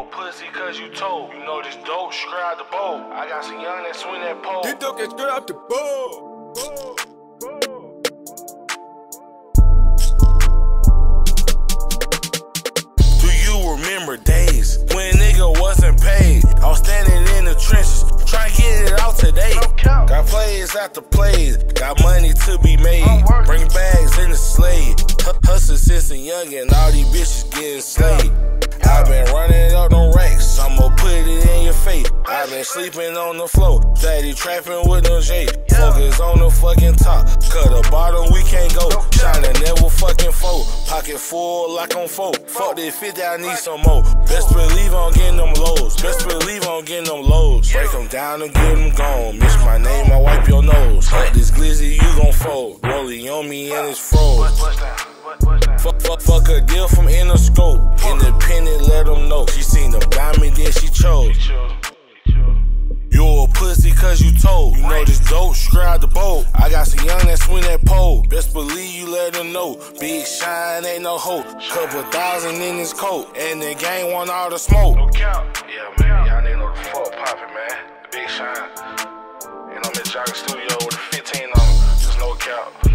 a pussy cause you told. You know this dope straight out the bowl. I got some young that swing that pole. This dope get straight out the bowl. Do you remember days when nigga wasn't paid? I was standing in the trenches, trying to get it out today. Got plays after plays, got money to be made. Bring bags in the sleigh. Hustle since a youngin', all these bitches getting slayed. I been running up them racks, I'ma put it in your face. I been sleeping on the floor, steady trapping with no J. Focus on the fucking top, cut the bottom, we can't go. Shining never fucking fold, pocket full like on 4. Fuck this 50, I need some more. Best believe I'm getting them lows, best believe I'm getting them lows. Break them down and get them gone. Miss my name, I wipe your nose. Fuck this glizzy, you gon' fold. Rollie on me and it's froze. Fuck a deal from Interscope. Independent, let them know. She seen them diamond, then she chose. You a pussy cause you told. You know this dope straight out the bowl. I got some young that swing that pole. Best believe you let them know. Big shine, ain't no hope. Couple thousand in his coat, and the gang want all the smoke. No count. Yeah, man, y'all niggas know the fuck poppin', man. Big shine. And I'm in Jogging Studio with a 15 on them. There's no count.